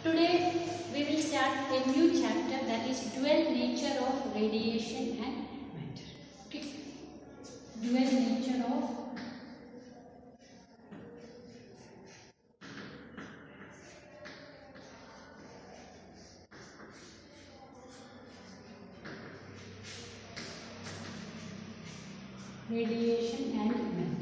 Today we will start a new chapter, that is dual nature of radiation and matter. Okay. Dual nature of radiation and matter.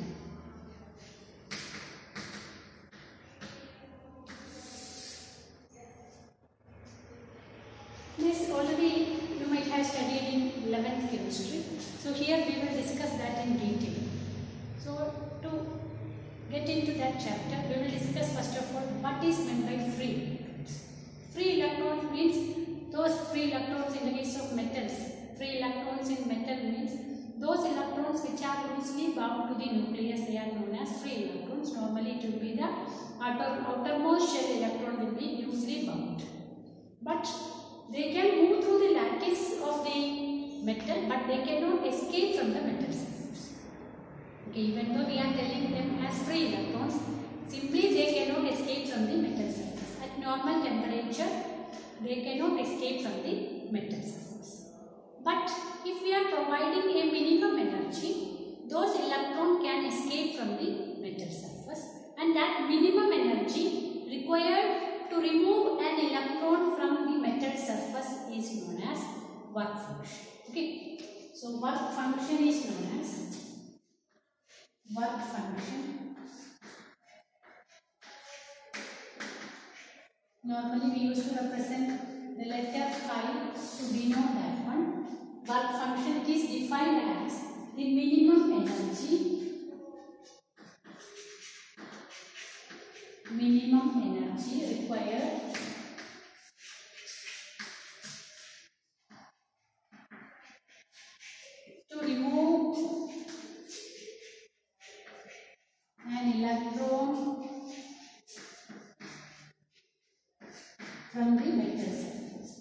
This already you might have studied in 11th chemistry. So here we will discuss that in detail. So to get into that chapter, we will discuss first of all what is meant by free electrons. Free electrons means those free electrons in the case of metals. Free electrons in metal means those electrons which are loosely bound to the nucleus, they are known as free electrons. Normally it will be the outermost shell electron will be loosely bound. But they can move through the lattice of the metal, but they cannot escape from the metal surface. Okay, even though we are telling them as free electrons, simply they cannot escape from the metal surface. At normal temperature, they cannot escape from the metal surface. But if we are providing a minimum energy, those electrons can escape from the metal surface, and that minimum energy required to remove an electron from the metal surface is known as work function. Okay, so work function is known as work function. Normally we used to represent the letter phi to denote that one. Work function, it is defined as the minimum energy required to remove an electron from the metal surface.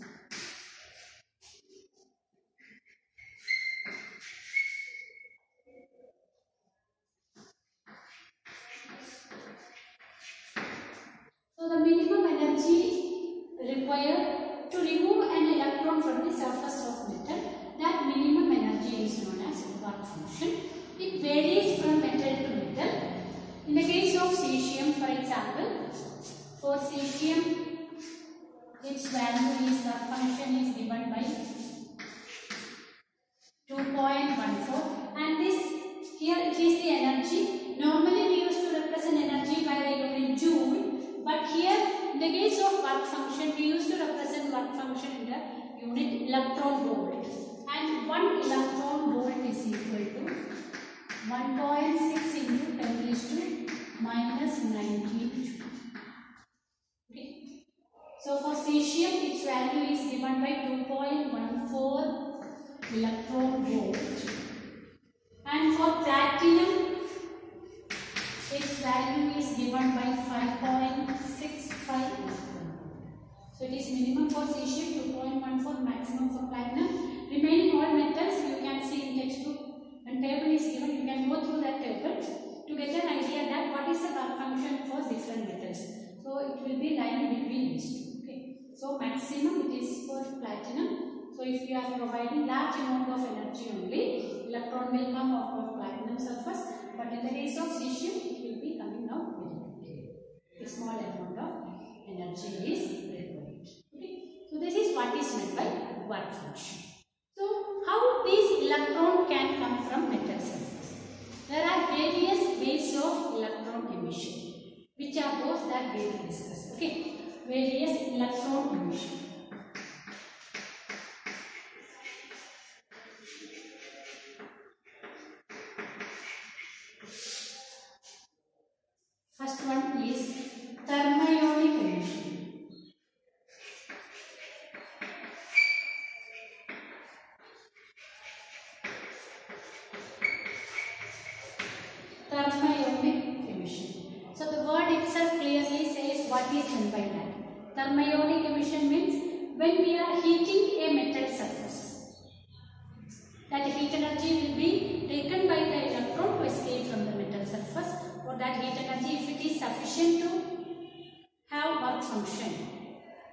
So the minimum energy required to remove an electron from the surface of metal, that minimum energy is known as work function. It varies from metal to metal. In the case of cesium, for example, for cesium, its value is work function is given by 2.14, and this here it is the energy. Normally we used to represent energy by the unit joule, but here in the case of work function we used to represent work function in the unit electron volt, and 1 electron volt is equal to 1.6 into 10 raised to minus 19 joule. Okay. So for cesium its value is given by 2.14 electron volt, and for platinum its value is given by 5.65 electron volt. So it is minimum for cesium 2.14, maximum for platinum. Remaining all metals you can see in textbook, and table is given, you can go through that table to get an idea that what is the work function for different metals. So it will be lying between these two. Okay. So maximum it is for platinum. So if you are providing large amount of energy only, electron will come out of platinum surface, but in the case of cesium it will be coming out very quickly. A small amount of energy is required. Okay. So this is what is meant by work function. So how these electrons can come from metal surface? There are various ways of electron emission, which are those that we will discuss. Okay, various electron emission. First one is thermionic emission. Thermionic emission. So the word itself clearly says what is meant by that. Thermionic emission means when we are heating a metal surface, that heat energy will be taken by the electron to escape from the metal surface, or that heat energy, if it is sufficient to have work function,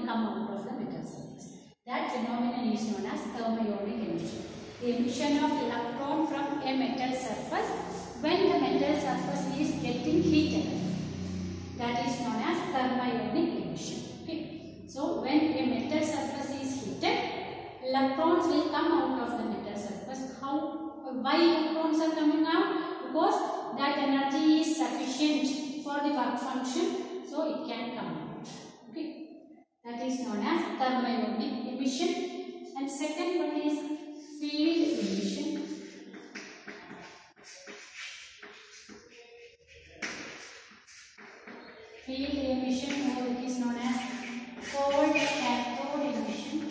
will come out of the metal surface. That phenomenon is known as thermionic emission. The emission of electron from a metal surface when the metal surface is getting heated. That is known as thermionic emission. Okay. So when a metal surface is heated, electrons will come out of the metal surface. Why electrons are coming out? Because that energy is sufficient for the work function, so it can come out. Okay. That is known as thermionic emission. And second one is field emission. Field emission, or it is known as cold cathode emission.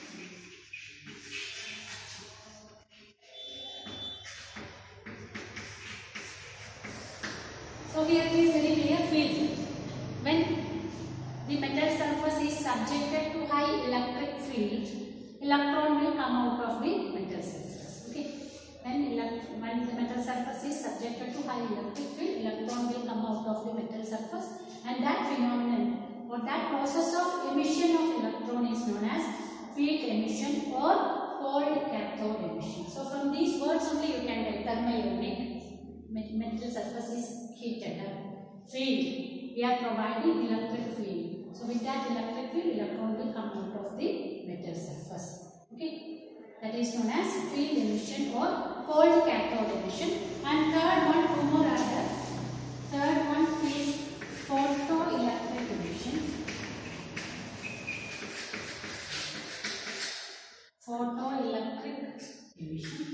So here it is very clear field. When the metal surface is subjected to high electric field, electron will come out of the metal surface. Okay. When the metal surface is subjected to high electric field, electron will come out of the metal surface, and that phenomenon or that process of emission of electron is known as field emission or cold cathode emission. So from these words only you can get thermionic. Metal surface is heated up. Field, we are providing electric field. So with that electric field, electron will come out of the metal surface. Okay, that is known as field emission or cold cathode emission. And third one, two more are there. Third one is photoelectric emission. Photoelectric emission.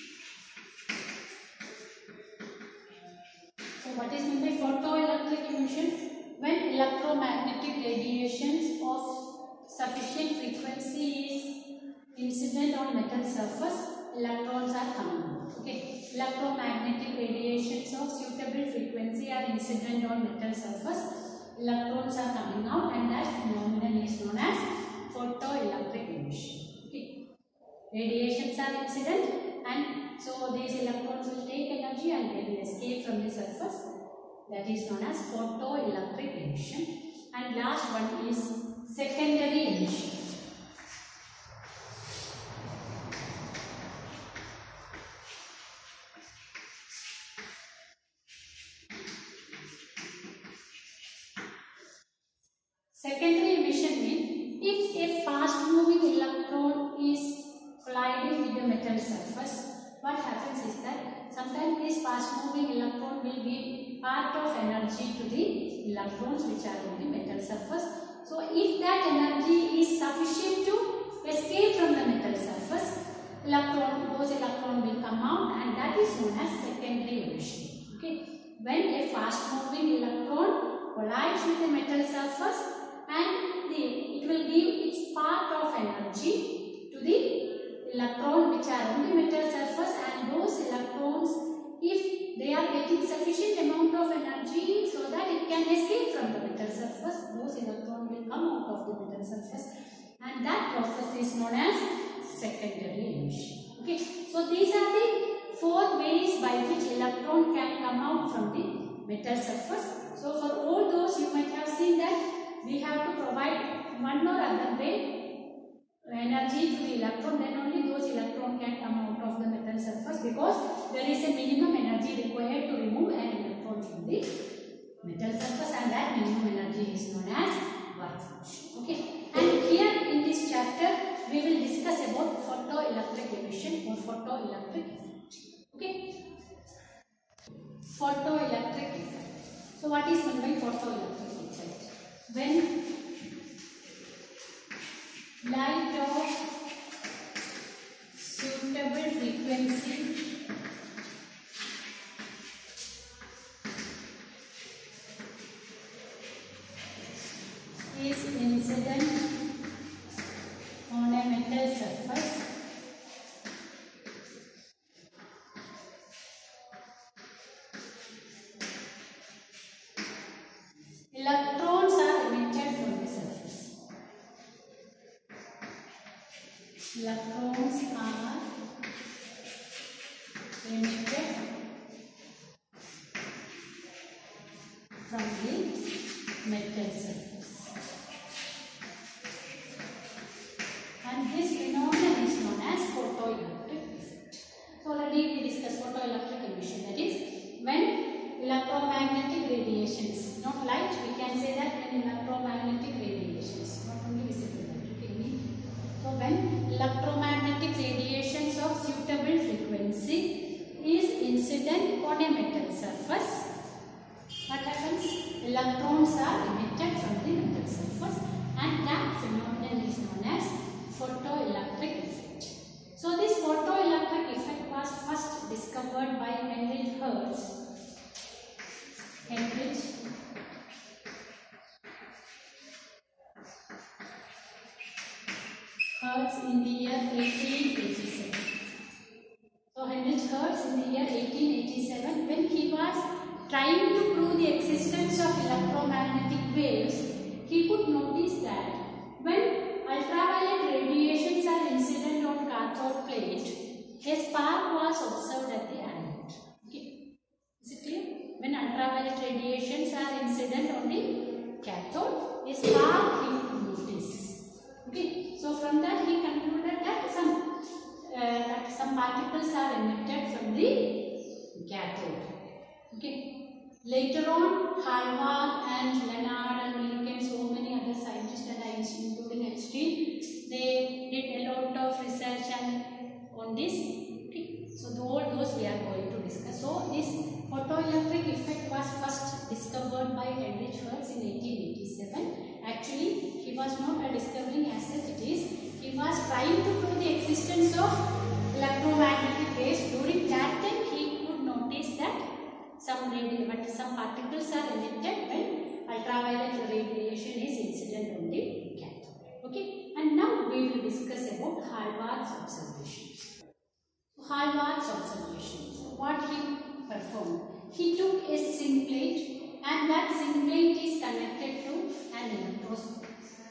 So what is meant by photoelectric emission? When electromagnetic radiations of sufficient frequency is incident on metal surface, electrons are coming out. Okay, electromagnetic radiations of suitable frequency are incident on metal surface, electrons are coming out, and that phenomenon is known as photoelectric emission. Okay, radiations are incident, and so these electrons will take energy and they will escape from the surface. That is known as photoelectric emission. And last one is secondary emission. Secondary emission means if a fast moving electron is colliding with the metal surface, what happens is that sometimes this fast moving electron will give part of energy to the electrons which are on the metal surface. So if that energy is sufficient to escape from the metal surface, those electrons will come out, and that is known as secondary emission. Okay, when a fast moving electron collides with the metal surface, and it will give its part of energy to the electron which are on the metal surface, and those electrons, if they are getting sufficient amount of energy so that it can escape from the metal surface, those electrons will come out of the metal surface, and that process is known as secondary emission. Okay, so these are the four ways by which electron can come out from the metal surface. So for all those you might have seen that we have to provide one or other way energy to the electron, then only those electrons can come out of the metal surface, because there is a minimum energy required to remove an electron from the metal surface, and that minimum energy is known as work function. Okay, and here in this chapter we will discuss about photoelectric emission or photoelectric effect. Okay, photoelectric effect. So what is meant by photoelectric effect? When light of suitable frequency is incident on a metal surface, electrons are emitted from the surface. Electrons are emitted from the metal surface. can say that when electromagnetic radiations, not only visible light, okay. So when electromagnetic radiations of suitable frequency is incident on a metal surface, what happens? Electrons are emitted from the metal surface, and that phenomenon is known as photoelectric effect. So this photoelectric effect was first discovered by Heinrich Hertz. In the year 1887. So Heinrich Hertz in the year 1887, when he was trying to prove the existence of electromagnetic waves, he could notice that when ultraviolet radiations are incident on cathode plate, a spark was observed at the anode. Okay. Is it clear? When ultraviolet radiations are incident on the cathode, a spark he could notice. Okay. So from that he concluded that some particles are emitted from the cathode. Okay. Later on, Halbach and Leonard and Millikan, so many other scientists and Einstein, including Einstein, they did a lot of research on this. Okay. So all those we are going to discuss. So this photoelectric effect was first discovered by Heinrich Hertz in 1887. Actually, he was not discovering as such it is. He was trying to prove the existence of electromagnetic waves. During that time, he could notice that some particles are emitted when ultraviolet radiation is incident on the cathode. Okay, and now we will discuss about Halbach's observations. Halbach's observations. What he performed? He took a zinc plate, and that zinc plate is connected to an electroscope.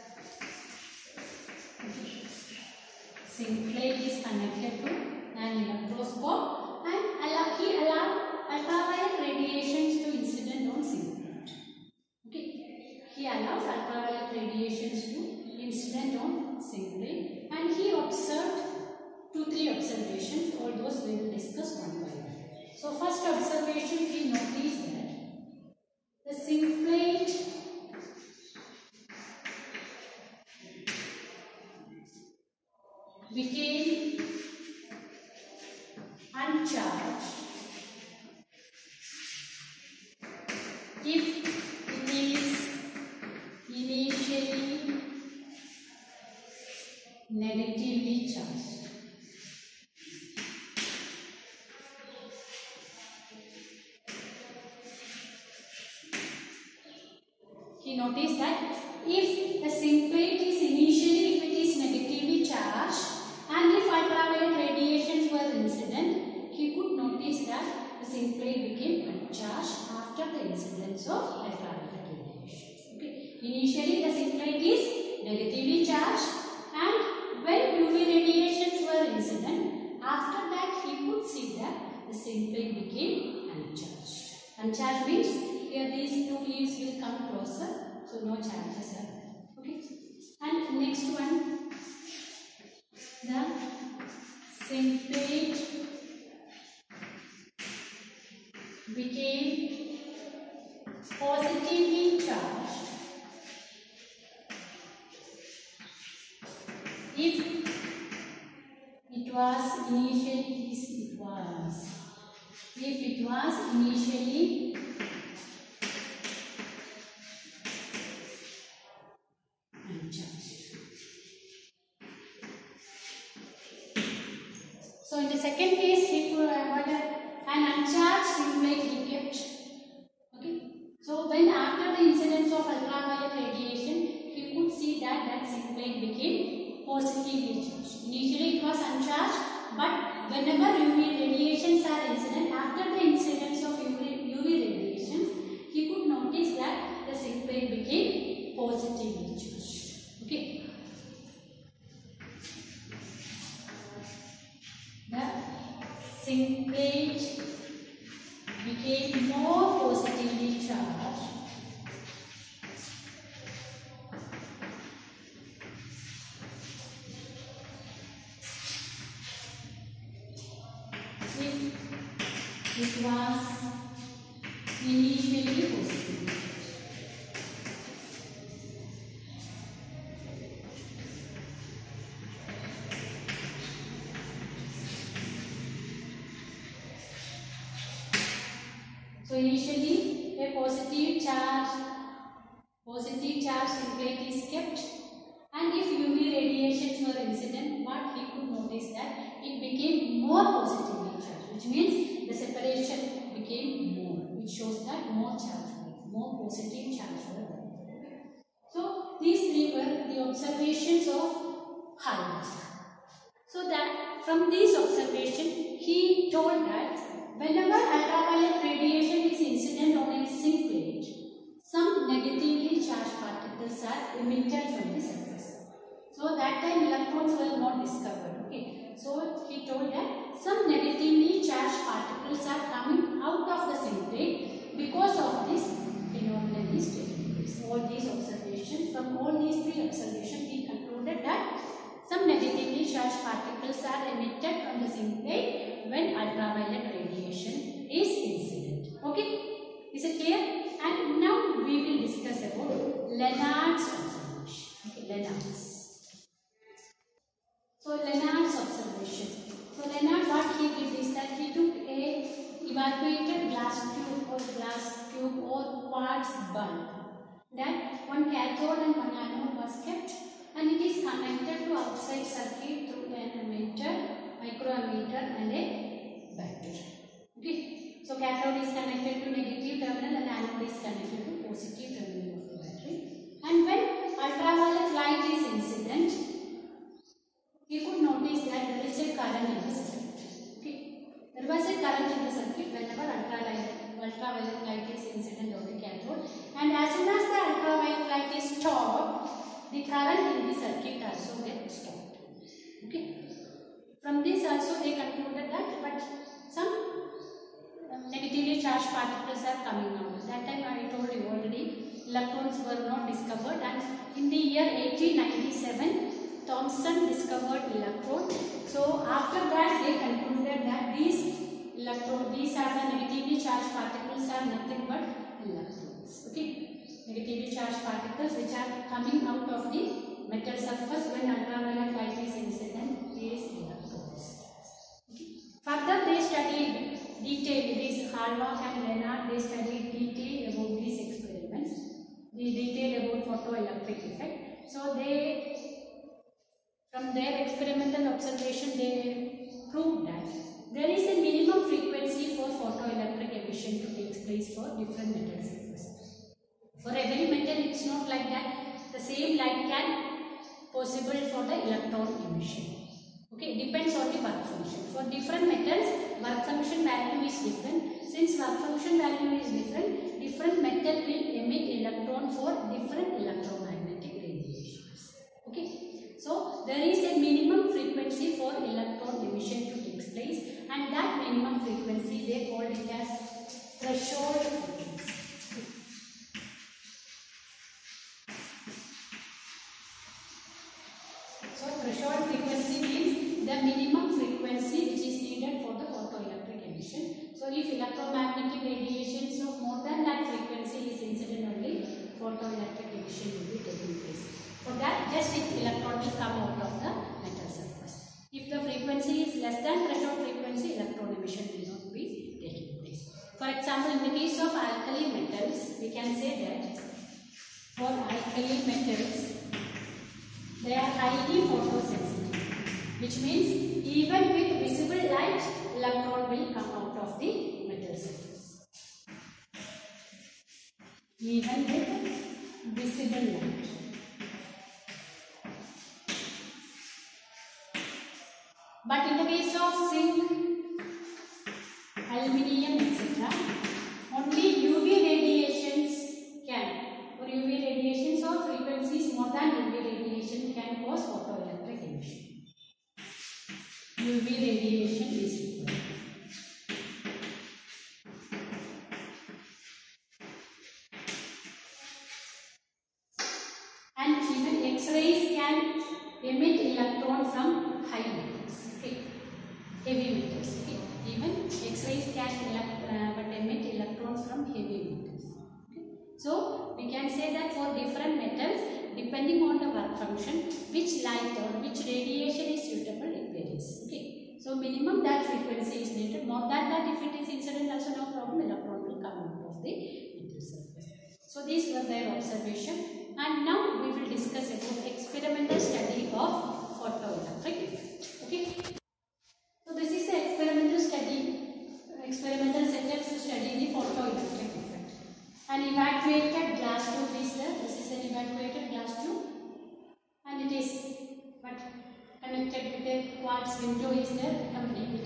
Zinc plate is connected to an electroscope, and he allowed ultraviolet radiations to incident on zinc plate. Okay, he allowed ultraviolet radiations to incident on zinc plate, and he observed 2-3 observations. All those we will discuss one by one. So first observation, he noticed that the zinc plate became uncharged if it is initially negatively charged. He noticed that if the zinc plate is initially, if it is negatively charged, and if ultraviolet radiations were incident, he could notice that the zinc plate became uncharged after the incidence of ultraviolet radiations. Okay. Initially the zinc plate is negatively charged, and when UV radiations were incident, after that he could see that the zinc plate became uncharged. Uncharged means here these two leaves will come closer, so no charges are there. Okay. And next one, the zinc plate became positively charged if it was initially uncharged. So in the second case, he could an uncharged zinc plate he kept. Okay. So when after the incidence of ultraviolet radiation, he could see that zinc plate became positively charged. Initially it was uncharged, but whenever UV radiations are incident, after the incidence of UV radiations, he could notice that the zinc plate became positively charged. Okay. The zinc plate became more positively charged if it was initially positive. positive charge in plate is kept, and if UV radiations were incident, what he could notice that it became more positively charged, which means the separation became more, which shows that more positive charge were there. So these three were the observations of Heisenberg. So that from these observations, he told that whenever ultraviolet radiation is incident on a zinc plate, some negatively charged particles are emitted from the surface. So that time electrons were not discovered. Okay. So he told that some negatively charged particles are coming out of the zinc plate because of this phenomenon is taking place. All these observations, from all these three observations, he concluded that some negatively charged particles are emitted from the zinc plate when ultraviolet radiation is incident. Okay, is it clear? And now we will discuss about Lenard's observation. Okay, Lenard's. So Lenard's observation. So Lenard, what he did is that he took a evacuated glass tube or quartz bulb. That one cathode and one anode was kept, and it is connected to outside circuit through an ammeter, microammeter and a battery. Okay. So cathode is connected to negative terminal and anode is connected to positive terminal of the battery. And when ultraviolet light is incident, you could notice that there is a current in the circuit. Okay. There was a current in the circuit whenever ultraviolet light is incident on the cathode, and as soon as the ultraviolet light is stopped, the current in the circuit also gets stopped. Okay. From this also they concluded that, but some negatively charged particles are coming out. That time I told you already, electrons were not discovered, and in the year 1897, Thomson discovered electron. So after that they concluded that these are the negatively charged particles are nothing but electrons. Okay, negatively charged particles which are coming out of the metal surface when ultraviolet light is incident is electrons. Okay. Further they studied Hallmark and Lenard, they studied detail about these experiments, the detail about photoelectric effect. So from their experimental observation, they proved that there is a minimum frequency for photoelectric emission to take place for different metal surfaces. For every metal, it's not like that. The same light can possible for the electron emission. Okay, depends on the work function. For different metals, work function value is different. Since work function value is different, different metal will emit electron for different electromagnetic radiations. Okay, so there is a minimum frequency for electron emission to take place, and that minimum frequency they called it as threshold frequency. So threshold frequency means the minimum frequency which is needed for the photoelectric emission. So if electromagnetic radiations of more than that frequency is incident only, photoelectric emission will be taking place. For that, just if electron will come out of the metal surface. If the frequency is less than threshold frequency, electron emission will not be taking place. For example, in the case of alkali metals, we can say that for alkali metals, they are highly photosensitive, which means even with visible light, electron will come out of the metal surface. Even with visible light. But in the case of zinc, aluminium, etc., only UV radiations can, or UV radiations or frequencies more than UV radiation can cause photoelectric emission. UV radiation is required. And even X-rays can emit electron from high metals, okay, heavy metals. Okay. Even X-rays can emit electrons from heavy metals. Okay. So we can say that for different metals, depending on the work function, which light or which radiation is suitable, it varies. Okay. So minimum that frequency is needed. More than that, if it is incident, also no problem, electron will come out of the metal surface. So these were their observation, and now we will discuss about experimental study of photoelectric effect. Okay. So this is the experimental setups to study the photoelectric effect. An evacuated glass tube is there. This is an evacuated glass tube, and it is connected with a quartz window is there. Accompanied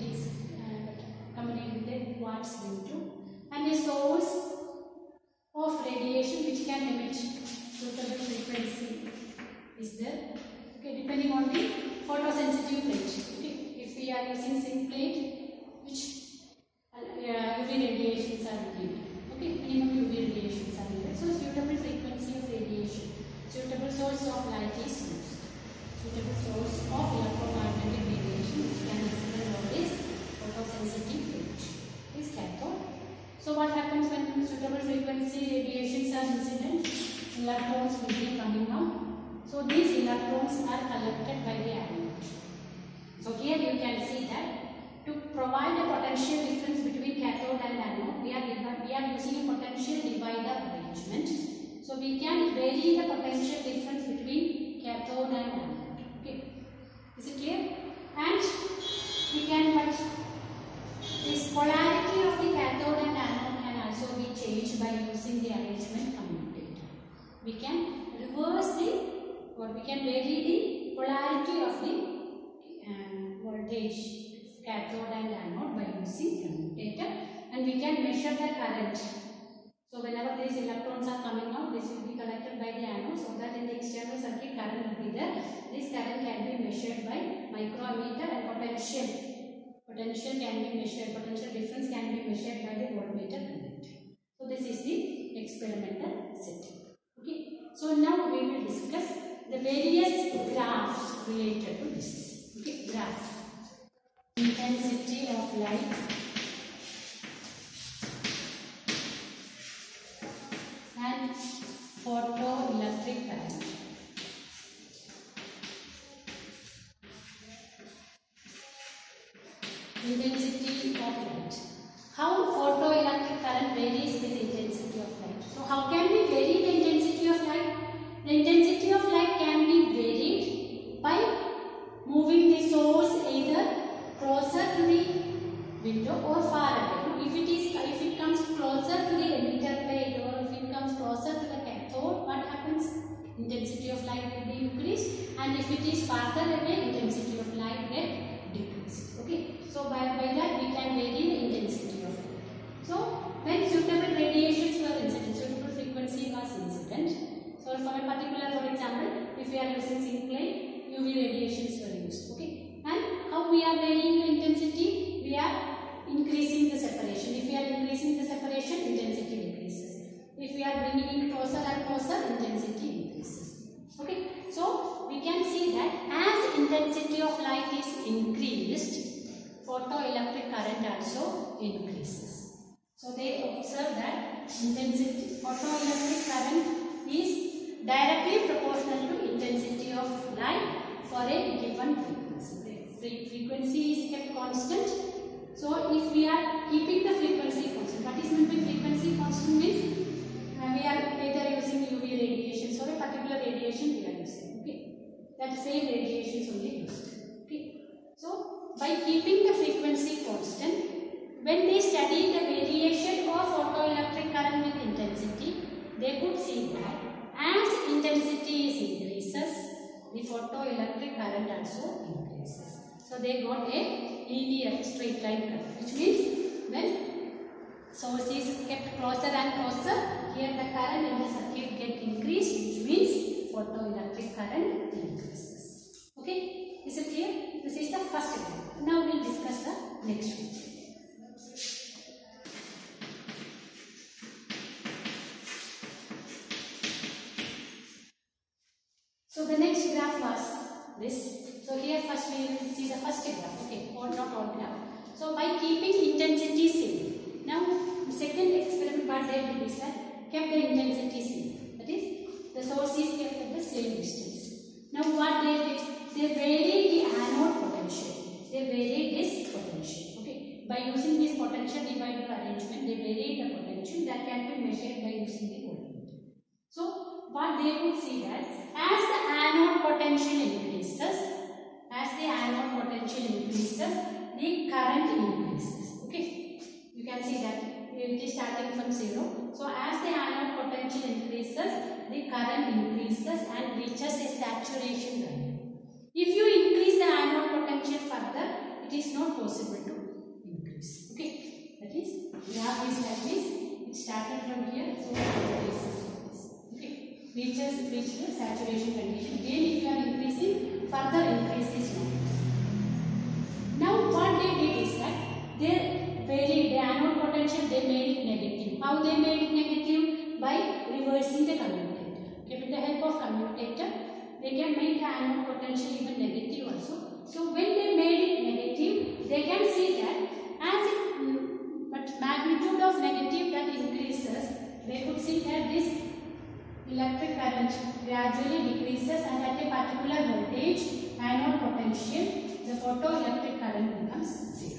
with a quartz window, and a source of radiation which can emit suitable frequency is there. Okay, depending on the photosensitive plate. Okay, if we are using zinc plate, which UV radiations are needed. Okay, minimum UV radiations are needed. So suitable frequency of radiation, suitable source of light is used. Suitable source of electromagnetic radiation which can consider always photosensitive plate is cathode. So what happens when suitable frequency radiations are incident? Electrons will be coming out. So these electrons are collected by the anode. So here you can see that to provide a potential difference between cathode and anode, we are using a potential divider arrangement. So we can vary the potential difference between cathode and anode. Okay, is it clear? And we can put this polarity of the cathode and anode can also be changed by using the arrangement commutator. We can reverse we can vary the polarity of the voltage cathode and anode by using commutator, and we can measure the current. So whenever these electrons are coming out, this will be collected by the anode, so that in the external circuit current will be there. This current can be measured by micrometer, and potential can be measured, potential difference can be measured by the voltmeter connector. So this is the experimental setup. Okay. So now we will discuss the various graphs related to this. Okay, graph. Intensity of light and photoelectric current. Intensity of light. How photoelectric current varies with intensity of light. So how can we vary the intensity of light? The intensity of light can be varied by moving the source either closer to the window or far away. If it comes closer to the emitter plate, or if it comes closer to the cathode, what happens? Intensity of light will be increased, and if it is farther away, intensity of light will decrease. Okay, so by that we can vary the intensity of light. So when suitable radiations were incident, suitable frequency was incident. So for example, if we are using zinc plate, UV radiations were used. Okay, and how we are varying the intensity? We are increasing the separation. If we are increasing the separation, intensity decreases. If we are bringing it closer and closer, intensity increases. Okay, so we can see that as intensity of light is increased, photoelectric current also increases. So they observe that photoelectric current is directly proportional to intensity of light for a given frequency. The frequency is kept constant. So if we are keeping the frequency constant, what is meant by frequency constant means we are either using UV radiations or a particular radiation we are using. Okay, that same radiation is only used. Okay, so by keeping the frequency constant, when they study the variation of photoelectric current with intensity, they could see that as intensity increases, the photoelectric current also increases. So they got a linear straight line current, which means when source is kept closer and closer, here the current in the circuit get increased, which means photoelectric current increases. Okay, is it clear? This is the first graph. Now we will discuss the next one. So the next graph was this. So here first we will see the first graph. Okay, or not all graph. So by keeping intensity same. Now the second experiment part they did is that kept the intensity same. That is, the source is kept at the same distance. Now what they did? They varied the anode potential. They varied this potential. Okay, by using this potential divider arrangement, they varied the potential that can be measured by using the voltmeter. what they could see that as the anode potential increases, the current increases. Okay, you can see that it is starting from 0. So as the anode potential increases, the current increases and reaches a saturation value. If you increase the anode potential further, it is not possible to increase. Okay, that is graph is like this. It started from here, so it increases. Okay, reaches the saturation condition. Again, if you are increasing, further increase is not possible. Now what they did is that they varied the anode potential. They made it negative. How they made it negative? By reversing the commutator. Okay, with the help of commutator, they can make the anode potential even negative also. So when they made it negative, they can see that as it but magnitude of negative that increases, they could see that this electric current gradually decreases, and at a particular voltage, anode potential, the photoelectric current becomes 0.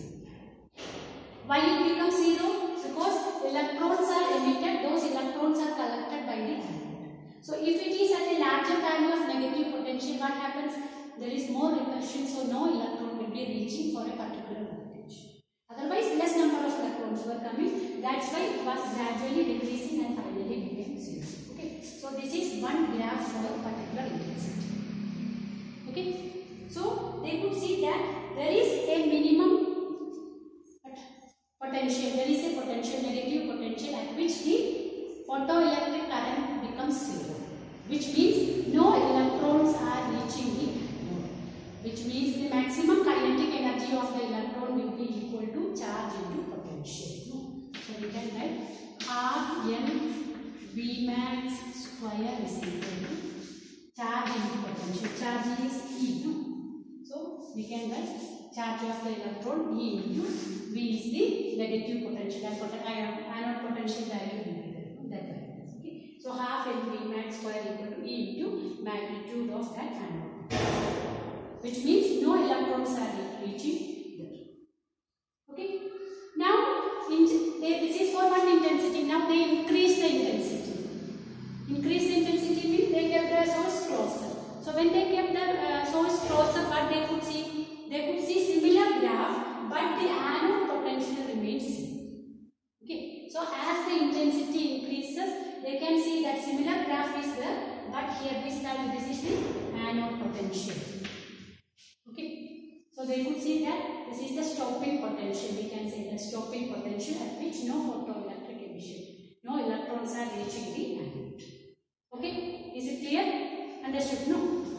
Why it becomes 0? Because electrons are emitted, those electrons are collected by the anode. So if it is at a larger value of negative potential, what happens? There is more repulsion, so no electron will be reaching for a particular voltage. Otherwise, less number of electrons were coming. That's why it was gradually decreasing and finally became 0. Okay, so this is one graph for a particular intensity. Okay, so they could see that there is a minimum potential, there is a potential, negative potential at which the photoelectric current becomes 0, which means no electrons are reaching the node, which means the maximum kinetic energy of the electron will be equal to charge into potential. So we can write half m V max square is equal to charge into potential. Charge is E. So we can write charge of the electron E into V is the negative potential, and anode potential value will be there. That value. Okay. So half m V max square equal to E into magnitude of that anode, which means no electrons are reaching there. Okay. Now this is for one intensity. Now they increase the intensity. Increase the intensity means they kept the source closer. So when they kept the source closer, what they could see? They could see similar graph, but the anode potential remains same. Okay. So as the intensity increases, they can see that similar graph is there, but here this is the anode potential. Okay. So they could see that this is the stopping potential. We can say the stopping potential at which no photoelectric emission, no electrons are reaching the anode. Okay. Is it clear? Understood? No?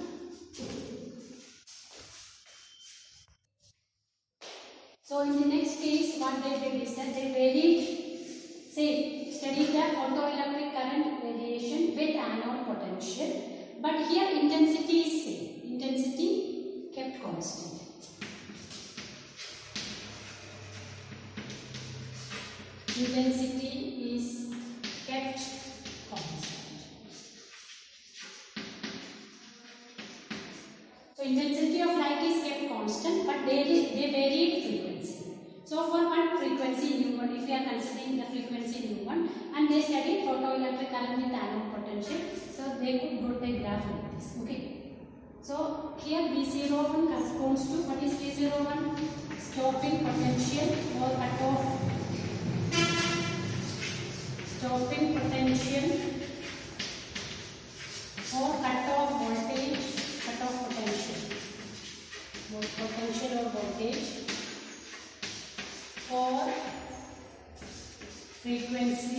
So in the next case, what they did is that they studied the photoelectric current variation with anode potential, but here intensity is same. Intensity kept constant. Intensity is kept constant. So intensity of light is kept constant, but they varied frequency. So for one frequency nu1, if we are considering the frequency nu1, and they studied photoelectric current with anode potential, so they could put a graph like this. Okay. So here V01 corresponds to, what is V01? Stopping potential or cutoff. Stopping potential or cutoff voltage, cutoff potential. Potential or voltage for frequency.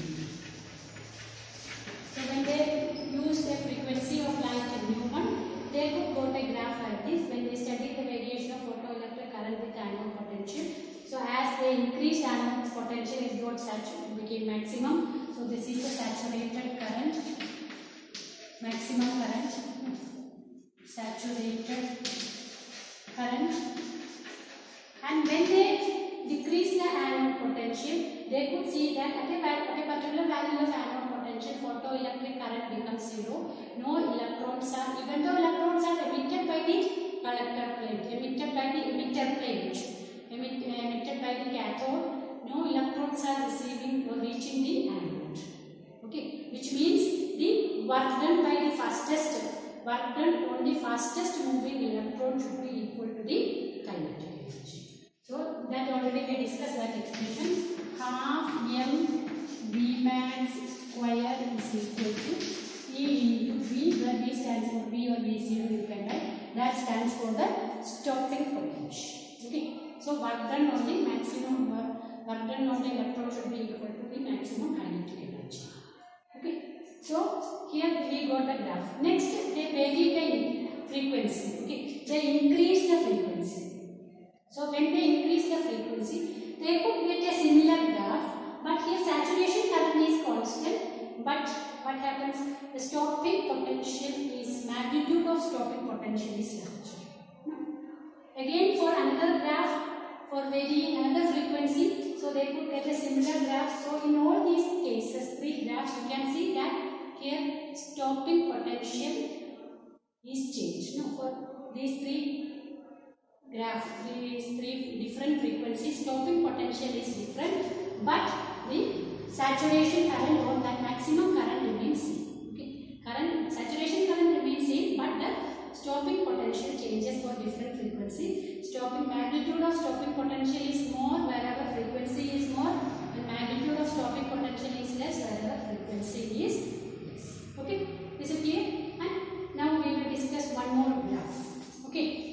So when they use the frequency of light in nu1, they could plot a graph like this. When they study the variation of photoelectric current with anode potential, so as they increased anode potential, it got became maximum. So this is the saturated current, maximum current, saturated current. And when they decrease the anode potential, they could see that at a particular value of anode potential, photoelectric current becomes 0. No electrons are, even though electrons are emitted by the collector plate, emitted by the emitter plate, emitted by the cathode, no electrons are receiving or reaching the anode. Okay, which means the work done by the work done on the fastest moving electron should be equal to the kinetic energy. So that already we discussed that expression. Half m Vmax square is equal to E into V, where V stands for V or V0 you can write. That stands for the stopping potential. Okay. So work done on the maximum work done on the electron should be equal to the maximum kinetic energy. Okay. So here we got the graph. Next, they vary the frequency. Okay. They increase the frequency. So when they increase the frequency, they could get a similar graph, but here saturation current is constant. But what happens? The stopping potential is magnitude of stopping potential is larger. Again, for another graph, for varying another frequency, so they could get a similar graph. So in all these cases, three graphs, you can see that here stopping potential is changed. No, for these three graphs, these three different frequencies, stopping potential is different, but the saturation current or that maximum current remains same. Okay, saturation current remains same, but the stopping potential changes for different frequency. Stopping magnitude of stopping potential is more wherever frequency is more, and magnitude of stopping potential is less wherever frequency is less. Okay, is it clear? And now we will discuss one more graph. Okay.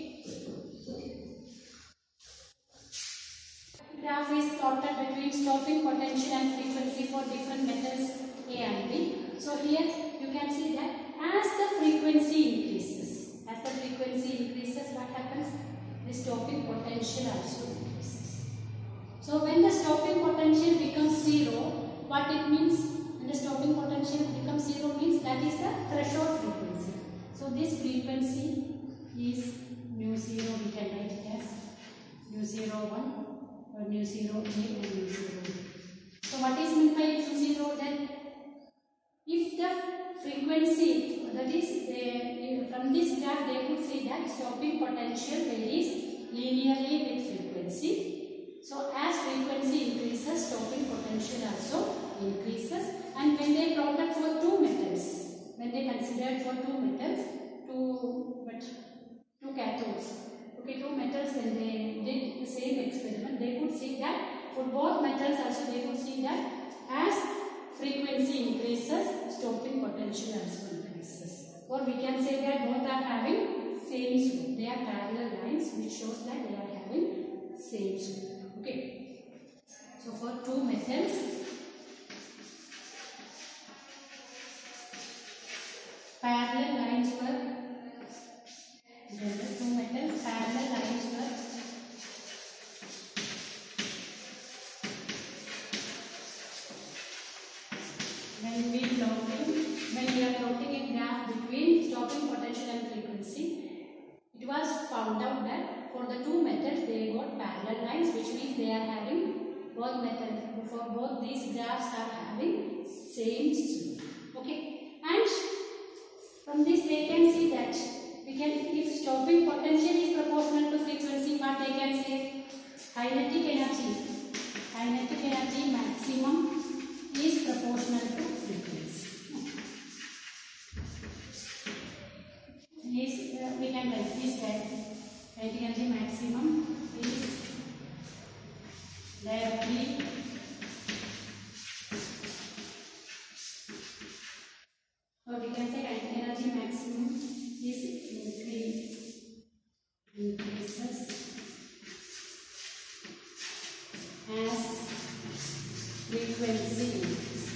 Graph is plotted between stopping potential and frequency for different metals A and B. So here you can see that as the frequency increases, what happens? The stopping potential also increases. So when the stopping potential becomes zero, what it means? When the stopping potential becomes zero means that is the threshold frequency. So this frequency is mu 0, we can write it as mu 0, 1. Mu 0 A and mu 0 B. So what is meant by mu 0 then? If the frequency, that is from this graph they could see that stopping potential varies linearly with frequency. So as frequency increases, stopping potential also increases. And when they plotted for two metals, when they considered for two metals, two cathodes. Okay, two metals, when they did the same experiment, they could see that for both metals also they could see that as frequency increases, stopping potential also increases. Or we can say that both are having same slope. They are parallel lines which shows that they are having same slope. Okay. So for two metals, parallel lines were two metals, parallel lines were when we are plotting a graph between stopping potential and frequency, it was found out that for the two metals they got parallel lines, which means they are having both metals, for both these graphs are having same slope. Okay, and from this they can see that if stopping potential is proportional to frequency, what they can say? Kinetic energy maximum is proportional to frequency. We can write this that kinetic energy maximum is directly or we can say kinetic energy maximum is increases as frequency increases.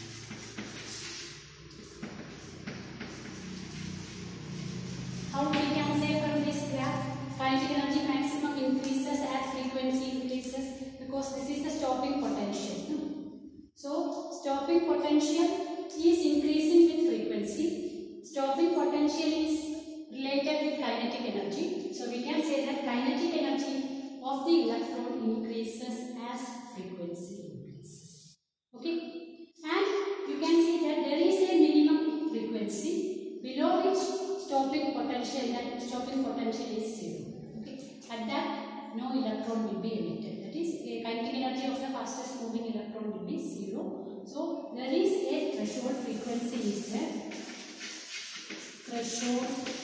How we can say from this graph kinetic energy maximum increases as frequency increases? Because this is the stopping potential. So stopping potential is increasing with frequency. Stopping potential is related with kinetic energy. So we can say that kinetic energy of the electron increases as frequency increases. Okay, and you can see that there is a minimum frequency below which stopping potential is zero. Okay, at that no electron will be emitted. That is, kinetic energy of the fastest moving electron will be zero. So there is a threshold frequency is there. threshold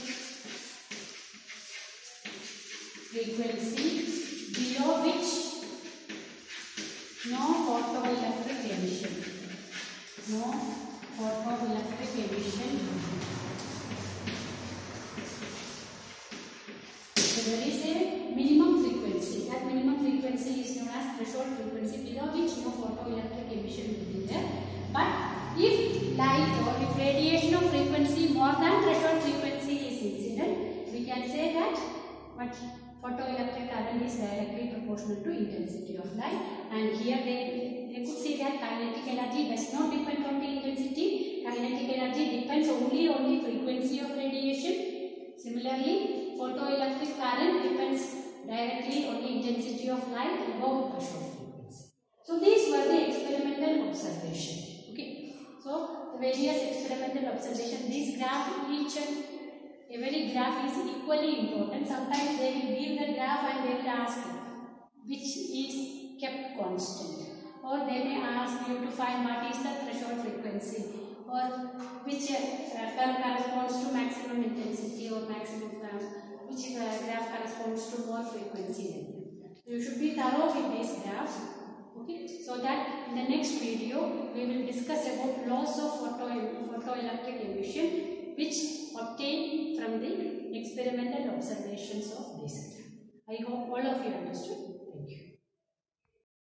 frequency below which no photoelectric emission. No photoelectric emission. So there is a minimum frequency. That minimum frequency is known as threshold frequency below which no photoelectric emission will be there. But if light or if radiation of frequency more than threshold frequency is incident, we can say that what photoelectric current is directly proportional to intensity of light. And here they could see that kinetic energy does not depend on the intensity. Kinetic energy depends only on the frequency of radiation. Similarly, photoelectric current depends directly on the intensity of light above threshold frequency. So these were the experimental observations. Okay. So the various experimental observations. This graph, each and every graph is equally important. Sometimes they will give the graph and they will ask which is kept constant, or they may ask you to find what is the threshold frequency, or which curve corresponds to maximum intensity or maximum which graph corresponds to more frequency. You should be thorough with these graphs. Okay, so that in the next video we will discuss about laws of photoelectric emission which obtained from the experimental observations of this graph. I hope all of you understood.